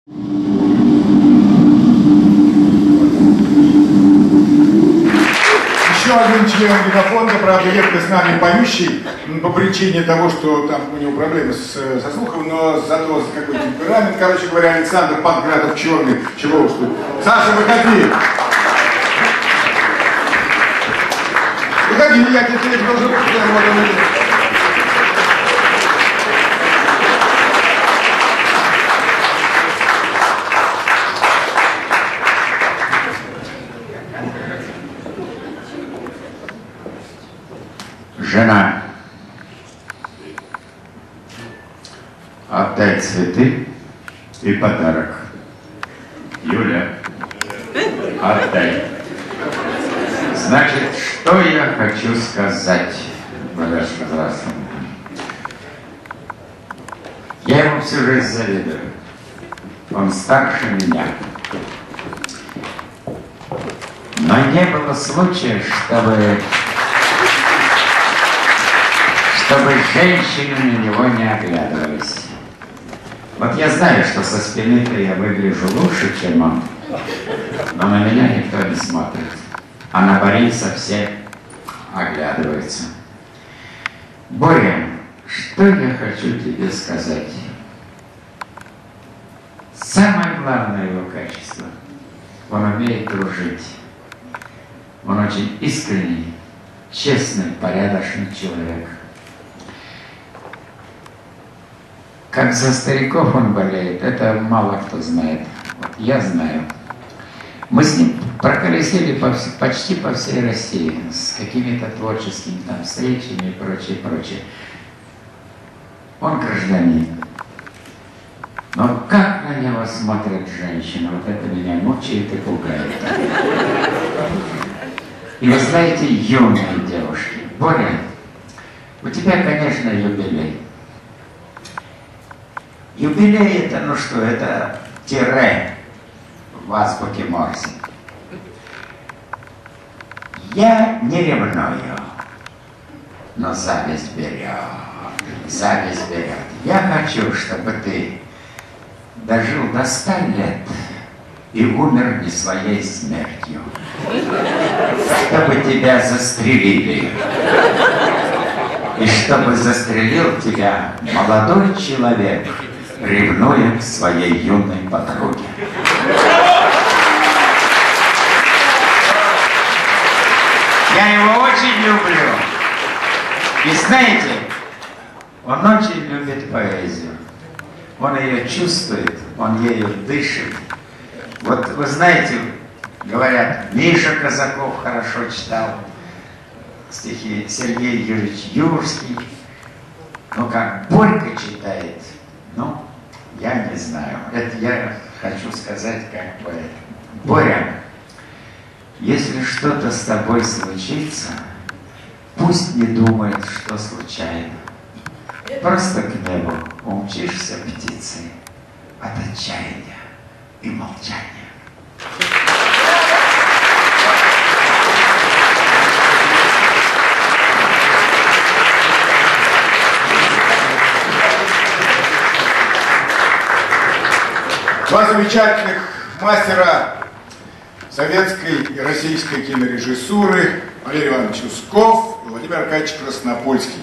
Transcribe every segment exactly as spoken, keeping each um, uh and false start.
Еще один член генофонда, правда, редко с нами поющий, по причине того, что там у него проблемы с, со слухом, но зато с какой-то темперамент. Короче говоря, Александр Панкратов Черный. Чего уж тут. Саша, выходи! Выходи, я тебе здесь должен быть. Жена, отдай цветы и подарок. Юля, отдай. Значит, что я хочу сказать, Валерий Шадрасов? Я ему всю жизнь завидую. Он старше меня. Но не было случая, чтобы... чтобы женщины на него не оглядывались. Вот я знаю, что со спины-то я выгляжу лучше, чем он, но на меня никто не смотрит. А на Бориса все оглядываются. Боря, что я хочу тебе сказать? Самое главное его качество – он умеет дружить. Он очень искренний, честный, порядочный человек. Как за стариков он болеет, это мало кто знает. Вот я знаю. Мы с ним проколесили по, почти по всей России, с какими-то творческими там встречами и прочее, прочее. Он гражданин. Но как на него смотрят женщины, вот это меня мучает и пугает. И вы знаете, юные девушки. Боря, у тебя, конечно, юбилей. Юбилей это, ну что, это тире в азбуке Морзе. Я не ревную, но зависть берет, зависть берет. Я хочу, чтобы ты дожил до ста лет и умер не своей смертью. Чтобы тебя застрелили. И чтобы застрелил тебя молодой человек, ревнуя к своей юной подруге. Я его очень люблю. И знаете, он очень любит поэзию. Он ее чувствует, он ею дышит. Вот вы знаете, говорят, Миша Казаков хорошо читал стихи, Сергей Юрьевич Юрский. Но как Борька читает, ну, я не знаю. Это я хочу сказать как поэт. Боря, если что-то с тобой случится, пусть не думает, что случайно. Просто к небу умчишься птицей от отчаяния и молчания. Два замечательных мастера советской и российской кинорежиссуры Валерий Иванович Усков и Владимир Аркадьевич Краснопольский.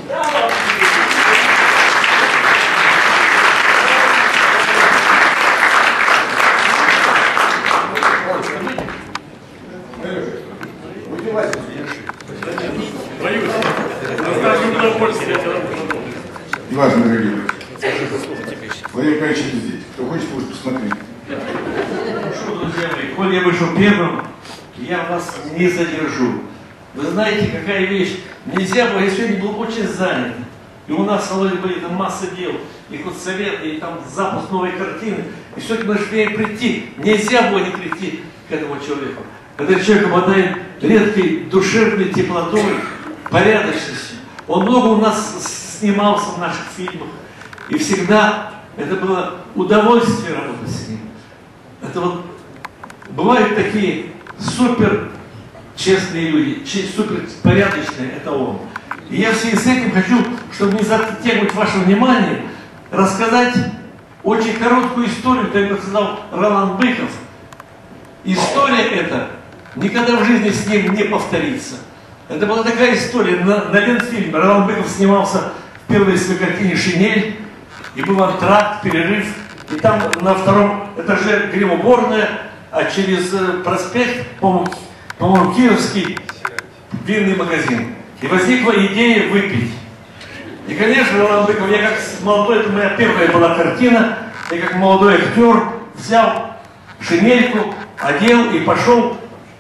Неважно, дорогие. Владимир Аркадьевич здесь. Кто хочет, может посмотреть. Хорошо, друзья мои, коль я вышел первым, я вас не задержу. Вы знаете, какая вещь? Нельзя было, я сегодня был очень занят. И у нас в салоне были там масса дел, и худсоветы, и там запуск новой картины. И все-таки мы успеем прийти. Нельзя было не прийти к этому человеку. Этот человек обладает редкой душевной теплотой, порядочностью. Он много у нас снимался в наших фильмах. И всегда это было удовольствие работать с ним. Это вот бывают такие супер честные люди, супер порядочные, это он. И я в связи с этим хочу, чтобы не затягивать ваше внимание, рассказать очень короткую историю, как рассказал Ролан Быков. История эта никогда в жизни с ним не повторится. Это была такая история. На, на Ленфильме Ролан Быков снимался в первой своей картине «Шинель», и был антракт, перерыв, и там на втором этаже гримуборная, а через проспект, по-моему, по-моему, Кировский, винный магазин. И возникла идея выпить. И, конечно, Ролан Быков, я как молодой, это моя первая была картина, я как молодой актер взял шинельку, одел и пошел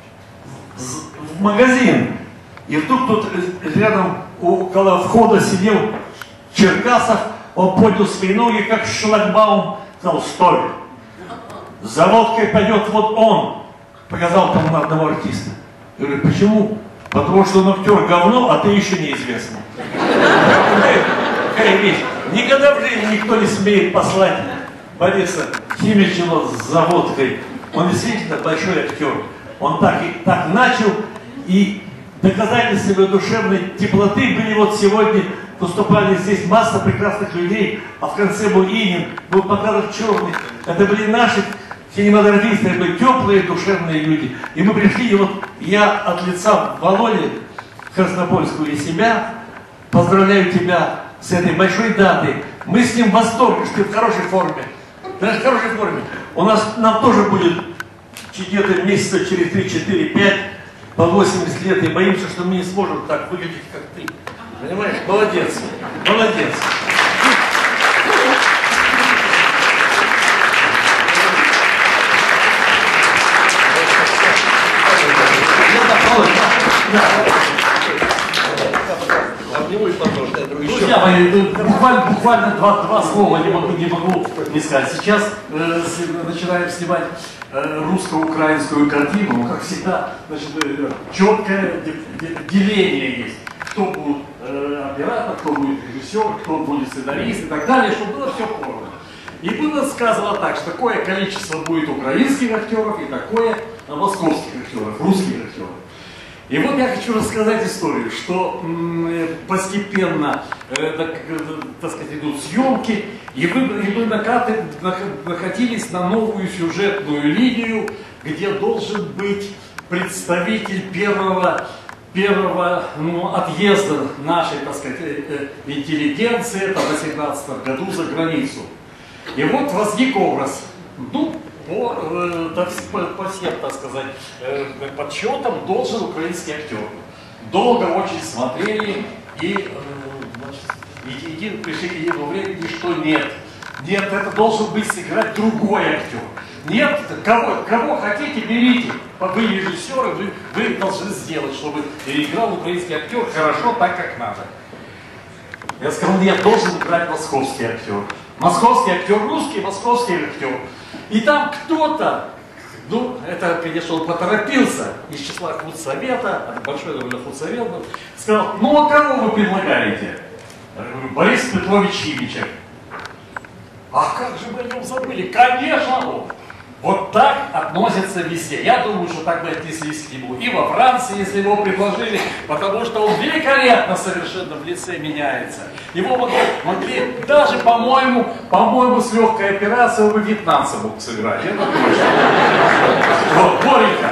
в магазин. И вдруг тут рядом около входа сидел Черкасов, он поднял свои ноги, как шлагбаум, сказал: стой, за водкой пойдет вот он, показал там на одного артиста. Я говорю: почему? Потому что он актер говно, а ты еще неизвестный. Какая вещь. Никогда в жизни никто не смеет послать Бориса Химичева с заводкой. Он действительно большой актер. Он так, и, так начал, и доказательства его душевной теплоты были вот сегодня. Выступали здесь масса прекрасных людей, а в конце был Инин, был Покаров Черный. Это были наши кинематографисты, это были теплые душевные люди. И мы пришли, и вот я от лица Володи Краснопольского и себя поздравляю тебя с этой большой датой. Мы с ним в восторге, что ты в хорошей форме. Знаешь, в хорошей форме. У нас, нам тоже будет где-то месяца через три, четыре, пять, по восемьдесят лет, и боимся, что мы не сможем так выглядеть, как ты. Понимаешь? Молодец. Молодец. Друзья мои, буквально, буквально два, два слова не могу, не могу не сказать. Сейчас э, начинаем снимать э, русско-украинскую картину. Как всегда, значит, э, четкое деление есть. Кто будет э, оператор, кто будет режиссер, кто будет сценарист и так далее, чтобы было все поровну. И было сказано так, что такое количество будет украинских актеров и такое московских актеров, русских актеров. И вот я хочу рассказать историю, что м, постепенно, э, так, так сказать, идут съемки, и вы, и вы накаты, находились на новую сюжетную линию, где должен быть представитель первого, первого ну, отъезда нашей, так сказать, э, интеллигенции, это в восемнадцатом году, за границу. И вот возник образ, ну, По, э, так, по, по всем, так сказать, э, подсчетам должен украинский актер. Долго очень смотрели и, э, значит, и, и пришли к единому времени, что нет. Нет, это должен быть сыграть другой актер. Нет, кого, кого хотите, берите. Вы режиссеры, вы, вы должны сделать, чтобы играл украинский актер хорошо, так как надо. Я сказал, нет, должен играть московский актер. Московский актер русский, московский актер. И там кто-то, ну, это, конечно, он поторопился из числа худсовета, это большой довольно худсовет был, сказал: ну, а кого вы предлагаете? Я говорю: Борис Петрович Химичев. А как же мы о нем забыли? Конечно, он. Вот так относятся везде. Я думаю, что так бы отнеслись к нему и во Франции, если его предложили, потому что он великолепно совершенно в лице меняется. Его могли, могли даже, по-моему, по-моему, с легкой операцией бы вьетнамца мог сыграть. Это точно. Вот, Боренька,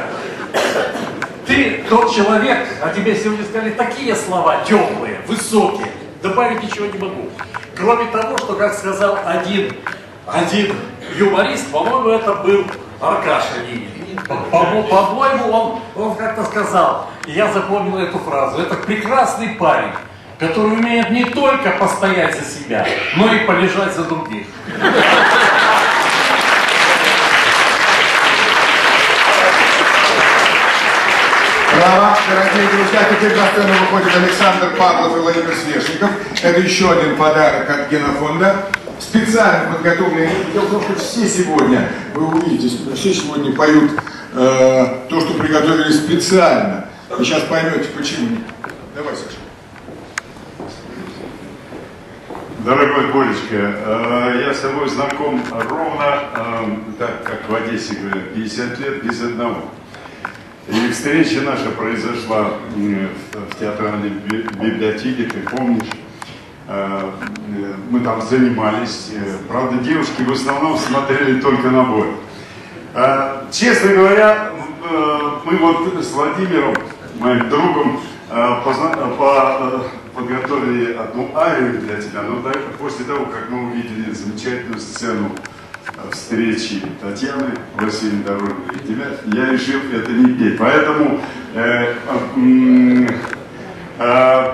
ты тот человек, а тебе сегодня сказали такие слова теплые, высокие, добавить ничего не могу. Кроме того, что, как сказал один, один юморист, по-моему, это был Аркаша Нинин. По-моему, он, он как-то сказал, и я запомнил эту фразу: это прекрасный парень, который умеет не только постоять за себя, но и полежать за других. Браво, дорогие друзья, теперь на сцену выходит Александр Павлов и Владимир Свешников. Это еще один подарок от Генофонда. Специально подготовленные. Дело в том, что все сегодня, вы увидите, все сегодня поют э, то, что приготовили специально. Вы сейчас поймете, почему. Давай, Саша. Дорогой Боречка, э, я с тобой знаком ровно, э, так как в Одессе говорят, пятьдесят лет без одного. И встреча наша произошла в театральной библиотеке, ты помнишь, мы там занимались. Правда, девушки в основном смотрели только на бой. Честно говоря, мы вот с Владимиром, моим другом, подготовили одну арию для тебя, но после того, как мы увидели замечательную сцену встречи Татьяны Васильевны Дорогиной и тебя, я решил это не петь. Поэтому э, э, э,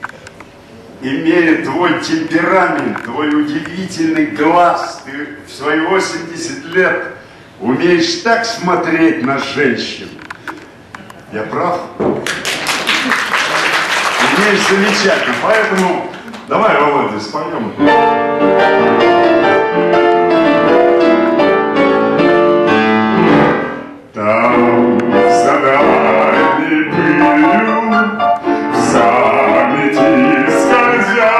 имея твой темперамент, твой удивительный глаз, ты в свои восемьдесят лет умеешь так смотреть на женщин. Я прав? Умеешь замечательно. Поэтому давай, Володя, споем. Там за дальней пылью в замети скользя,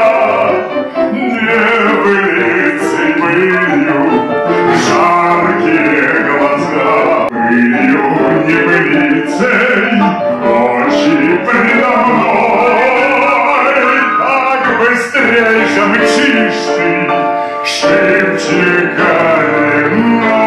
небылицей пылью жаркие глаза. Пылью небылицей очи предо мной, как быстрейше мчишь ты, шипчика ревной.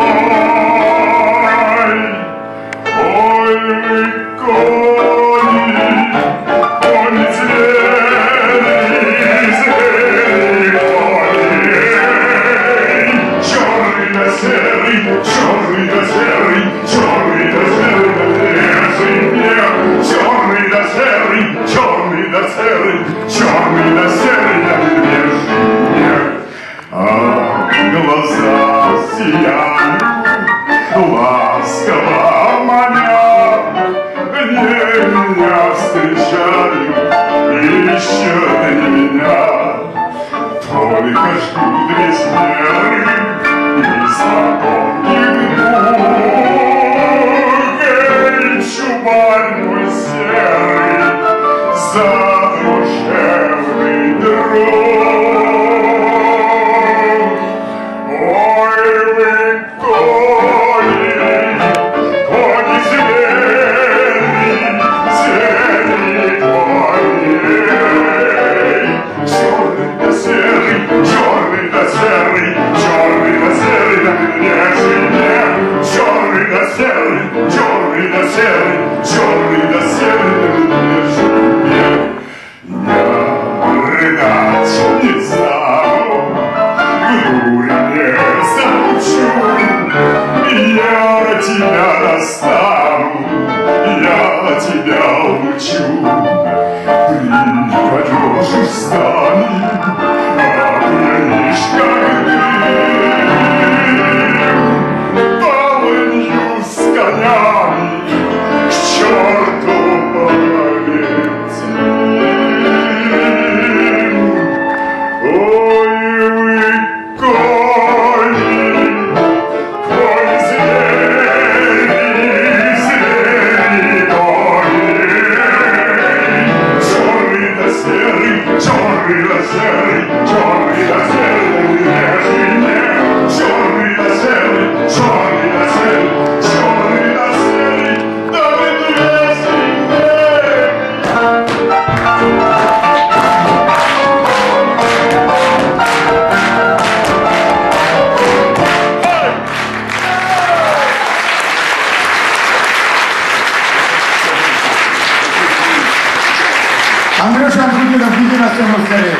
Ласково маня, где меня встречают, ищут они меня. Только ждут весны и знакомых двух. Эй, чубарь мой серый, задушевный друг. Ой, вы Андрюша Андрюдинов, иди на сцену скорее.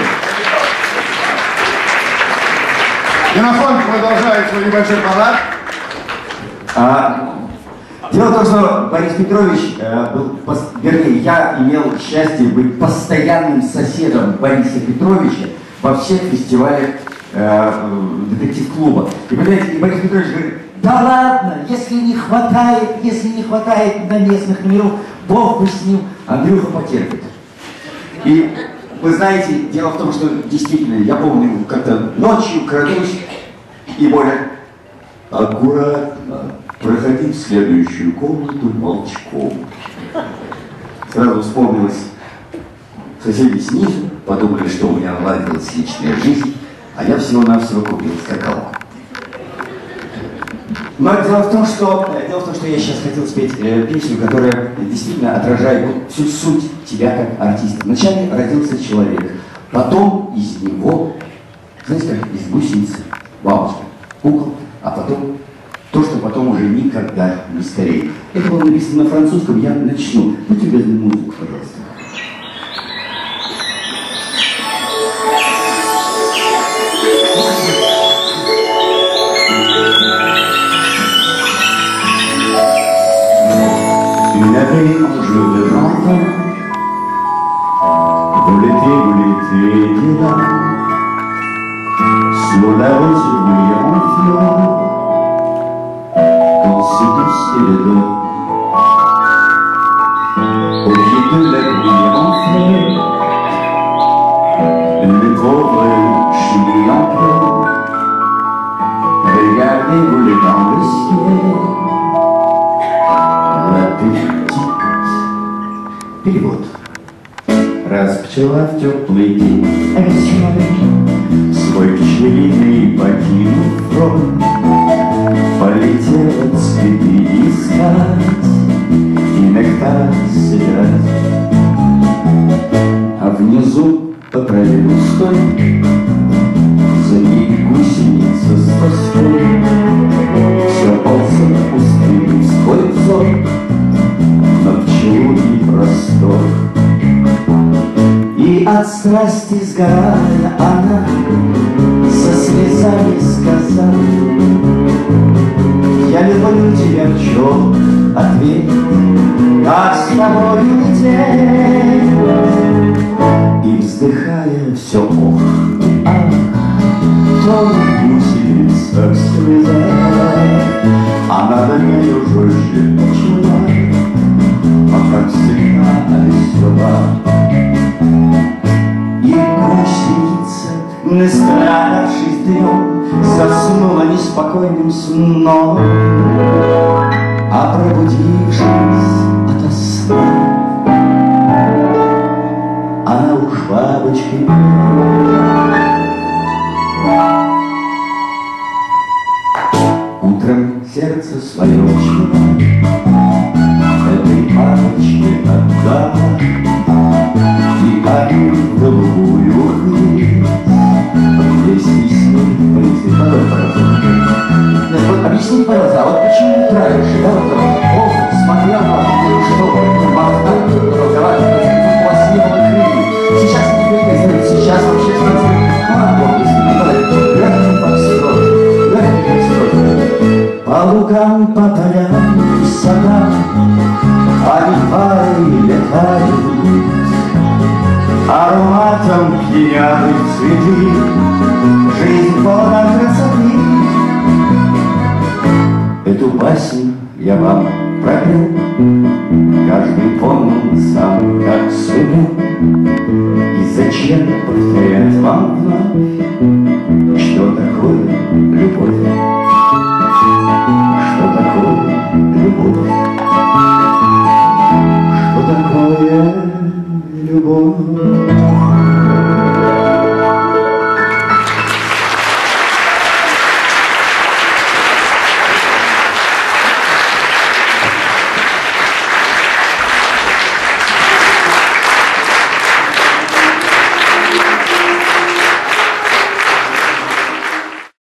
Генофонд продолжает свой небольшой парад. А, дело в том, что Борис Петрович э, был, пос, вернее, я имел счастье быть постоянным соседом Бориса Петровича во всех фестивалях э, детектив-клуба. И, понимаете, и Борис Петрович говорит: да ладно, если не хватает, если не хватает на местных номеров, Бог бы с ним, Андрюха потерпит. И вы знаете, дело в том, что действительно, я помню, как-то ночью крадусь, и Боря: аккуратно, проходи в следующую комнату молчком. Сразу вспомнилось, соседи снизу подумали, что у меня наладилась личная жизнь, а я всего-навсего купил скакалку. Но дело в том, что, дело в том, что я сейчас хотел спеть э, песню, которая действительно отражает вот, всю суть тебя как артиста. Вначале родился человек, Потом из него, знаете, как из гусеницы, бабушка, кукла, а потом то, что потом уже никогда не стареет. Это было написано на французском, я начну. Будьте любезны, музыку, пожалуйста. Une année en jeu de vingt ans, vous l'été, vous l'étiez là, sur la rosée en fleurs, quand se douce les deux, au pied de la grille en fleurs, les pauvres chenilles en pleurs, regardez-vous les dans le ciel. Перевод. Раз пчела в теплый день весной свой пчелиный покинув рой, полетела цветы искать и нектар собирать. А внизу по проливу стой, за ней гусеница с тоской, все ползет пустым свой взор на пчелуний простор. И от страсти сгорая она со слезами сказала: я люблю тебя, пчел, ответь, как с тобой лететь. И вздыхая все ох и ах, то гусеница в слезах, а над нею жужжит пчела, а как всегда весела. И гусеница, настрадавшись днем, заснула неспокойным сном, а пробудившись ото сна, она уж бабочкой была. Утром сердце свое пчела этой бабочке отдала, и они в голубую хвыль весь весной полетела в. Вот объясни, пожалуйста, а вот почему ты травишь? Да, вот Бог смотрел на вас, что болтать, разговаривать, у вас не было крыльев. Сейчас не говорит, сейчас вообще станция гордости. Глядите, как строит, глядите, как строит. По лугам, по полям и садам они пари летают, ароматом пьяных цветы, жизнь полна красоты. Эту басню я вам пропел, каждый понял сам, как сумел. И зачем повторять вам вновь